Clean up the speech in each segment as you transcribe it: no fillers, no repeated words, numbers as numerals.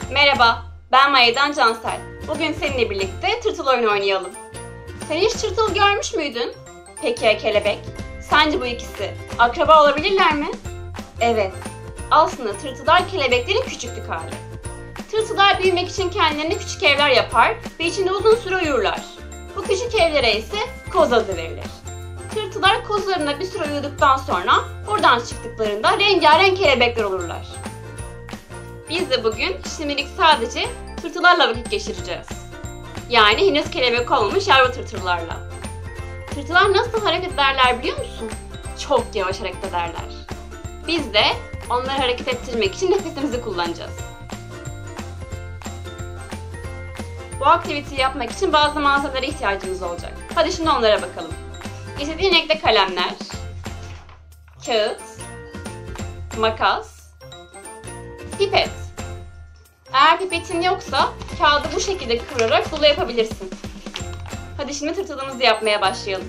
Merhaba, ben Maya'dan Cansel. Bugün seninle birlikte tırtıl oyunu oynayalım. Sen hiç tırtıl görmüş müydün? Peki ya kelebek? Sence bu ikisi akraba olabilirler mi? Evet, aslında tırtıllar kelebeklerin küçüklük hali. Tırtıllar büyümek için kendilerine küçük evler yapar ve içinde uzun süre uyurlar. Bu küçük evlere ise koz adı verilir. Tırtıllar kozlarında bir süre uyuduktan sonra buradan çıktıklarında rengarenk kelebekler olurlar. Biz de bugün şimdilik sadece tırtıllarla vakit geçireceğiz. Yani henüz kelebek olmamış yavru tırtıllarla. Tırtıllar nasıl hareket ederler biliyor musun? Çok yavaş hareket ederler. Biz de onları hareket ettirmek için nefesimizi kullanacağız. Bu aktiviteyi yapmak için bazı malzemelere ihtiyacımız olacak. Hadi şimdi onlara bakalım. İstediğin renkte kalemler, kağıt, makas, pipet. Eğer pipetin yoksa kağıdı bu şekilde kıvırarak dolu yapabilirsin. Hadi şimdi tırtılımızı yapmaya başlayalım.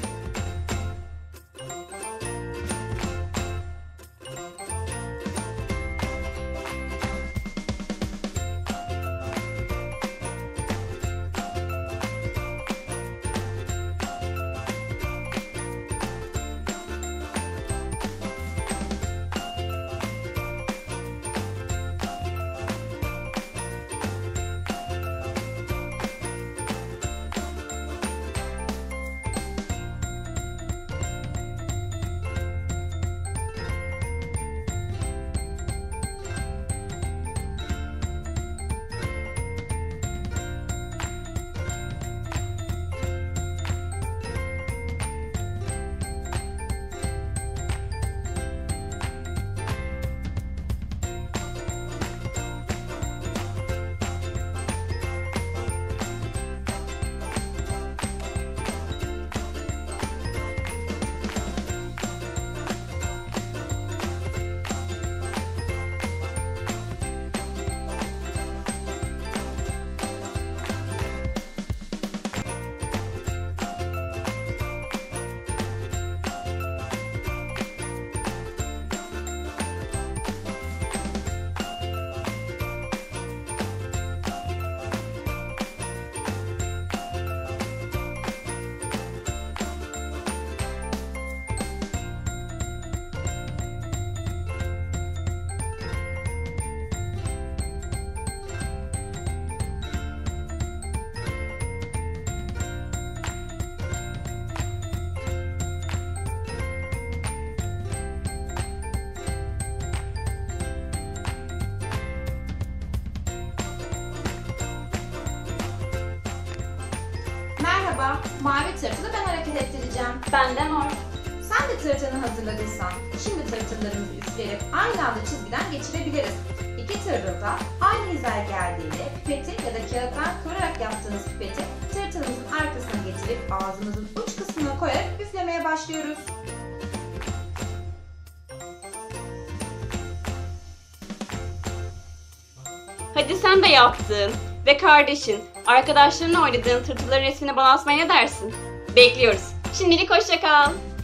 Merhaba, mavi tırtılı ben hareket ettireceğim. Ben de mor. Sen de tırtılını hazırladıysan, şimdi tırtıllarımızı üfleyerek aynı anda çizgiden geçirebiliriz. İki tırtıl da aynı hizaya geldiğinde pipeti ya da kağıttan kıvırarak yaptığınız pipeti tırtılımızın arkasına getirip ağzımızın uç kısmına koyarak üflemeye başlıyoruz. Hadi sen de yaptın ve kardeşin, arkadaşlarınla oynadığın tırtılların resmini bana asmaya ne dersin? Bekliyoruz. Şimdilik hoşça kal.